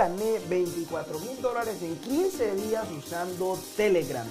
gané $24,000 en 15 días usando Telegram.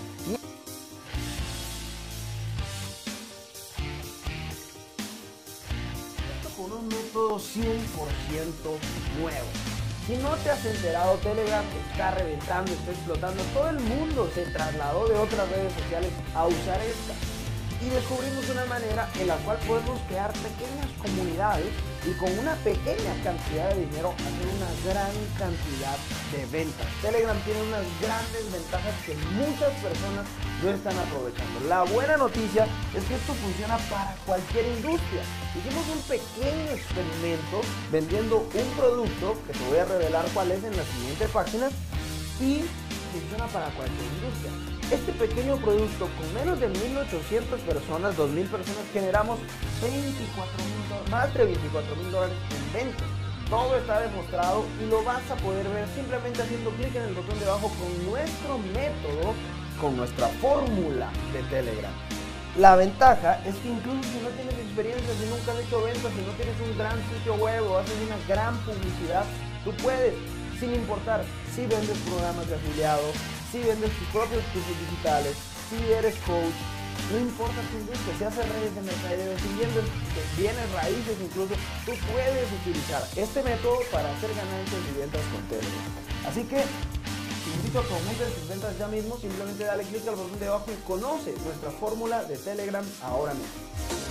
Con un método 100% nuevo. Si no te has enterado, Telegram está reventando, está explotando. Todo el mundo se trasladó de otras redes sociales a usar esta. Y descubrimos una manera en la cual podemos crear pequeñas comunidades y con una pequeña cantidad de dinero hacer una gran cantidad de ventas. Telegram tiene unas grandes ventajas que muchas personas no están aprovechando. La buena noticia es que esto funciona para cualquier industria. Hicimos un pequeño experimento vendiendo un producto que te voy a revelar cuál es en la siguiente página y funciona para cualquier industria. Este pequeño producto con menos de 1,800 personas, 2,000 personas, generamos $24,000, más de $24,000 en ventas. Todo está demostrado y lo vas a poder ver simplemente haciendo clic en el botón de abajo con nuestro método, con nuestra fórmula de Telegram. La ventaja es que incluso si no tienes experiencia, si nunca has hecho ventas, si no tienes un gran sitio web o haces una gran publicidad, tú puedes, sin importar si vendes programas de afiliado, si vendes tus propios cursos digitales, si eres coach, no importa tu industria, si haces redes de mercadeo, si vendes bienes raíces incluso, tú puedes utilizar este método para hacer ganancias y ventas con Telegram. Así que te invito a que aumentes tus ventas ya mismo, simplemente dale clic al botón de abajo y conoce nuestra fórmula de Telegram ahora mismo.